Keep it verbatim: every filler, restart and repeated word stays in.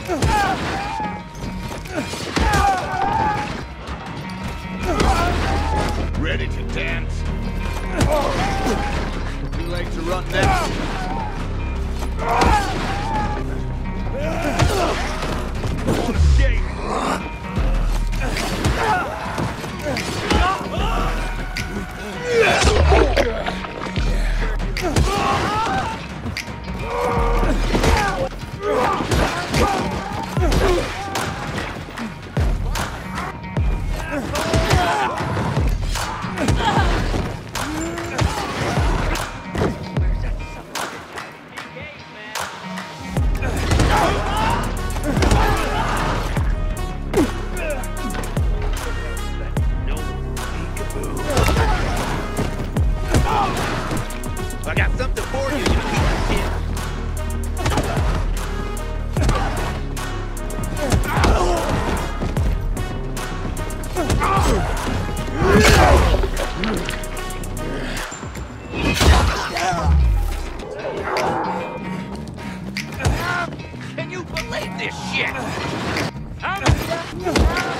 Ready to dance? Too late to run now. Won't escape. I got something for you, you piece of shit. Can you believe this shit? Huh?